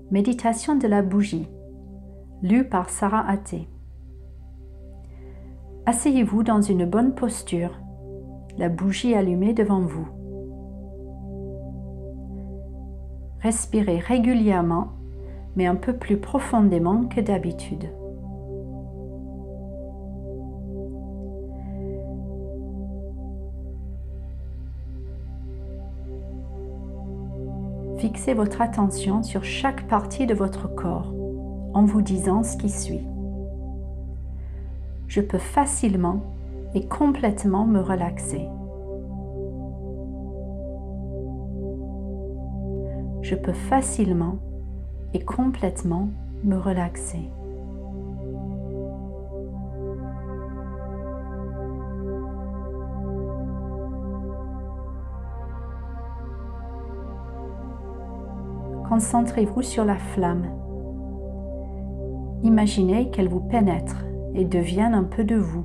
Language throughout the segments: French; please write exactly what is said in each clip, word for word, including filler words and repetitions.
Méditation de la bougie, lue par Sarah Atté. Asseyez-vous dans une bonne posture, la bougie allumée devant vous. Respirez régulièrement, mais un peu plus profondément que d'habitude. Fixez votre attention sur chaque partie de votre corps en vous disant ce qui suit. Je peux facilement et complètement me relaxer. Je peux facilement et complètement me relaxer. Concentrez-vous sur la flamme. Imaginez qu'elle vous pénètre et devienne un peu de vous.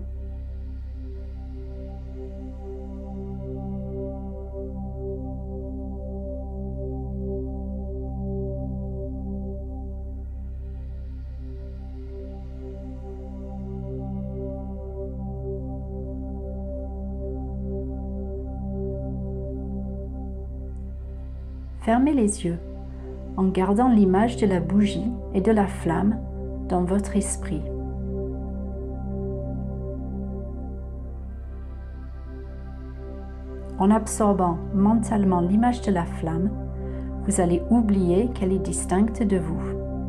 Fermez les yeux en gardant l'image de la bougie et de la flamme dans votre esprit. En absorbant mentalement l'image de la flamme, vous allez oublier qu'elle est distincte de vous.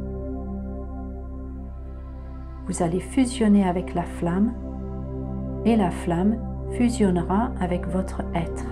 Vous allez fusionner avec la flamme et la flamme fusionnera avec votre être.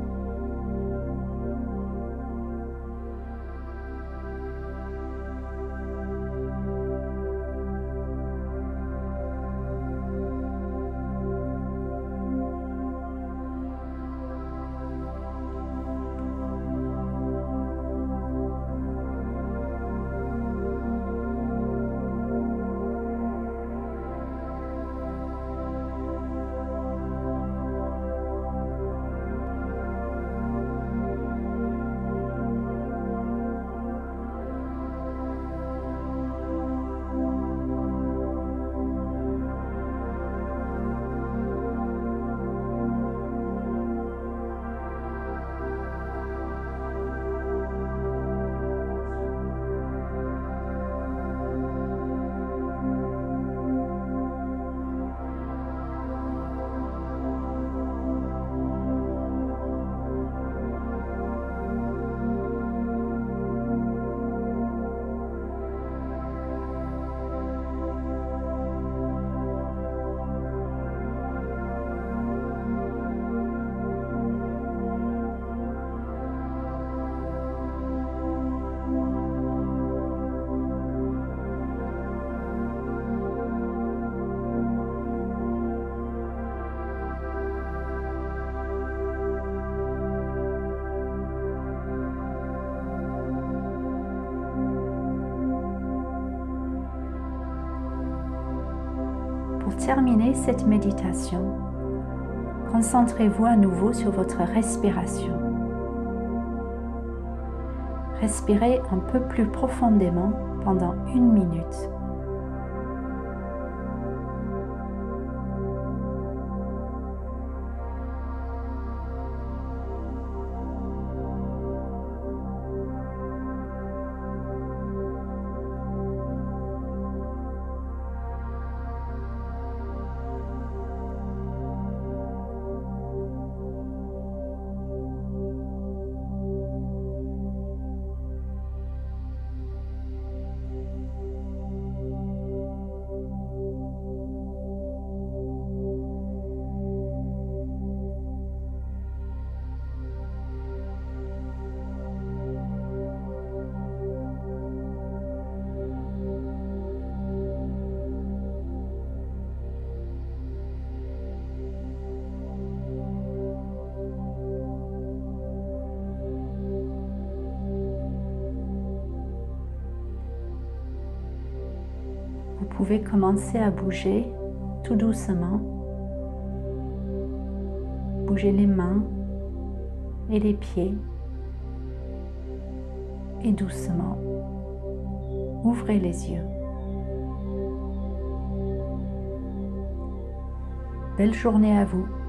Pour terminer cette méditation, concentrez-vous à nouveau sur votre respiration. Respirez un peu plus profondément pendant une minute. Vous pouvez commencer à bouger tout doucement. Bouger les mains et les pieds et doucement ouvrez les yeux. Belle journée à vous.